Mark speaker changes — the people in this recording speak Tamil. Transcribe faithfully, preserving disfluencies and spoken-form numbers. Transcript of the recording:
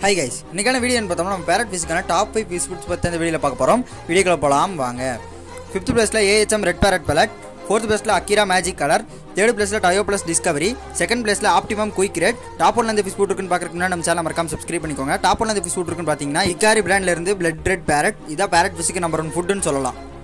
Speaker 1: Hi guys, இன்னைக்கான வீடியோ என்ன பார்த்தோம்னா நம்ம parrot fishக்கான top five fish foods பத்தி இந்த வீடியோல பார்க்க போறோம். வீடியோக்குள்ள போலாம் வாங்க. fifth place ல A H M red parrot pellet, fourth place ல Akira magic color, third place ல Tayo plus discovery, second place ல optimum quick red. Top one ல இந்த fish food இருக்குன்னு பார்க்கறதுக்கு முன்னாடி நம்ம சேனலை மறக்காம subscribe பண்ணிக்கோங்க. Top one ல இந்த fish food இருக்குன்னு பாத்தீங்கன்னா Ikari brand ல இருந்து blood red parrot. இத parrot fishக்கு நம்பர் one food ன்னு சொல்லலாம்.